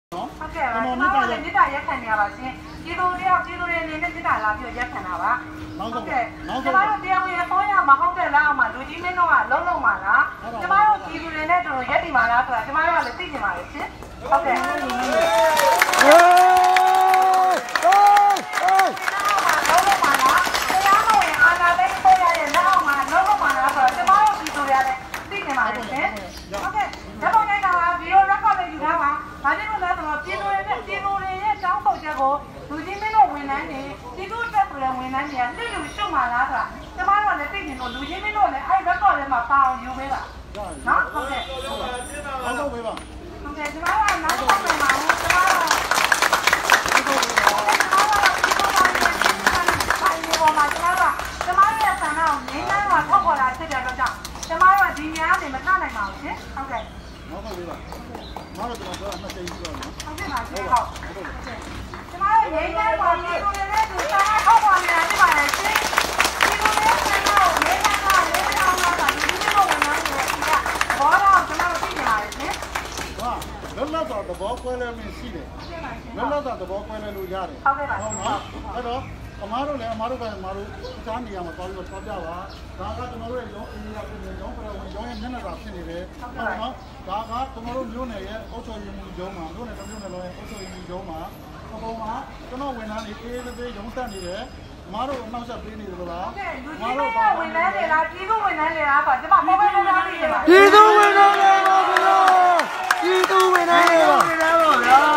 ဟုတ်ကဲ့ပါကျွန်တော်လည်းမေတ္တာရက်ခံနေရပါရှင်ဒီလိုတယောက်ဒီလိုနေနဲ့မေတ္တာလာပြီးရက်ခံတာပါဟုတ်ကဲ့ကျွန်တော်တို့တရားဝင်ဖုန်းရမဟုတ်တဲ့လောက်အောင်လူကြီးမင်းတို့ကလုံးလုံးပါလားကျွန်တော်တို့ဒီလူတွေနဲ့တို့ရက်တည်ပါလားဆိုတာကျွန်တော်တို့လည်းသိနေပါတယ်ရှင်ဟုတ်ကဲ့လုံးလုံးပါလားတရားမဝင်အာဏာသိမ်းပေါ်ရတဲ့လက်အောက်မှာလုံးလုံးပါလားဆိုတော့ကျွန်တော်တို့ဒီလူတွေလည်းသိနေပါတယ်ရှင်ဟုတ်ကဲ့ဓာတ်ပုံရိုက်တာကဗီဒီယိုရက်ကော့လေးယူထားပါဒါကြောင့်လည်းဆိုတော့ပြည်သူတွေရဲ့တောင်းဆိုချက်ကိုလူကြီးမင်းတို့ဝန်ထမ်းတွေပြည်သူ့တပ်ဖွဲ့ဝန်ထမ်းတွေကသိလို့ရှုံမှာလားဆိုတာကျမတို့လည်းသိနေလို့လူကြီးမင်းတို့လည်းအဲ့ရက်ကော့ထဲမှာပါအောင်ယူပေးပါနော်ဟုတ်ကဲ့ဟုတ်ပေးပါဟုတ်ကဲ့ကျမတို့ကနောက်တော့ပြန်ပါဦးကျမတို့ရဲ့ဆန္ဒကိုငြိမ်းချမ်းစွာထုတ်ပေါ်လာဖြစ်တဲ့အတွက်ကြောင့်ကျမတို့ကဒီညနေမထနိုင်ပါဘူးရှင်ဟုတ်ကဲ့နောက်ပါပေးပါမတော်ကျွန်တော်နှစ်ချိန်ပြီးတော့နော်ဟုတ်ကဲ့ပါရှင်ဟုတ်ကျမတို့ငြိမ်းချမ်းစွာပြည်သူတွေနဲ့သူဆန္ဒထုတ်ပေါ်နေတာဖြစ်ပါတယ်ရှင်ပြည်သူတွေဆန္ဒကိုငြိမ်းချမ်းစွာလေးအောင်လာတာဒီလိုဝင်နေတယ်ဒီကဘောတော့ကျွန်တော်သိနေပါတယ်ရှင်ဟာလောလောဆယ်သဘောကွဲလဲမင်းရှိတယ်လောလောဆယ်သဘောကွဲလဲလို့ရတယ်ဟုတ်ကဲ့ပါဟုတ်နော်အဲ့တော့အမားတို့လည်းအမားတို့ကတခြားနေရာမှာသွားပြီးတော့ထောက်ပြပါဒါကကျွန်တော်တို့ရဲ့ရုံးအင်းရပြည်နယ်ရုံးပြောင်းဝင်ရုံးရဲ့မျက်နှာသာဖြစ်နေတယ်ဟုတ်နော်ဒါကကျွန်တော်တို့မြို့နယ်ရဲ့အုပ်ချုပ်ရေးမှူးရုံးမှာမြို့နယ်တစ်မြို့နယ်လုံးရဲ့အုပ်ချုပ်ရေးမှူးရုံးမှာအပေါ်မှာကျွန်တော်ဝန်ထမ်းတွေအေးသေးရုံးတက်နေတယ်အမားတို့အနောက်ဆက်ပေးနေတယ်လို့လားဟုတ်ကဲ့လူကြီးတွေကဝန်ထမ်းတွေလားပြည်သူဝန်ထမ်းတွေလားဆိုကျွန်မပေါ်ပေါ်ပေါ်ပြီးနေပါပြည်သူဝန်ထမ်းတွေပါဗျာပြည်သူဝန်ထမ်းတွေပါဗျာ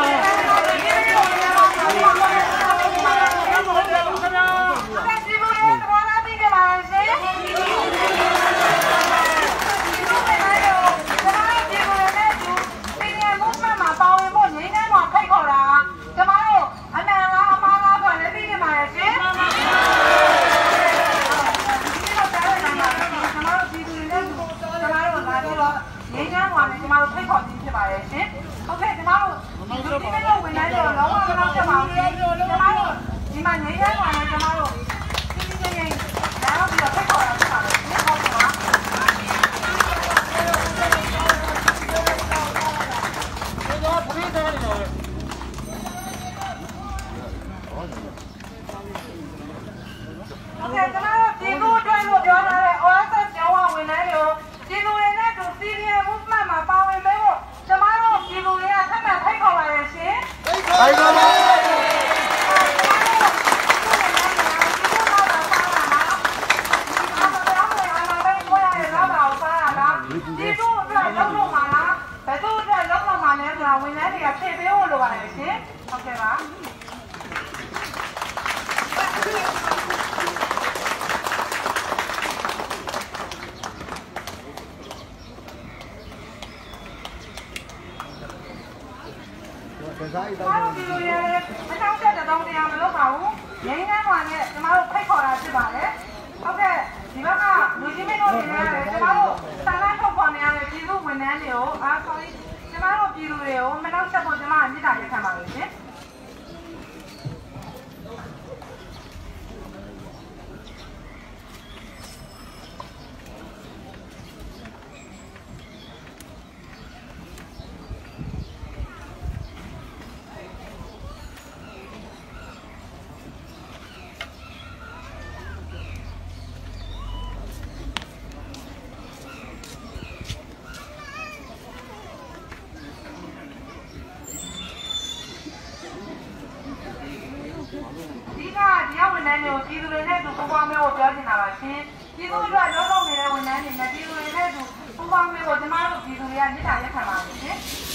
ပြည်သူတွေနဲ့သူပူပေါင်းမျိုးကိုပြောချင်တာပါရှင်ပြည်သူတွေလုံးလုံးနေတဲ့ဝန်ထမ်းတွေနဲ့ပြည်သူတွေနဲ့သူပူပေါင်းမျိုးကိုကျမတို့ပြည်သူတွေကမြစ်တာရက်ခံပါမယ်ရှင်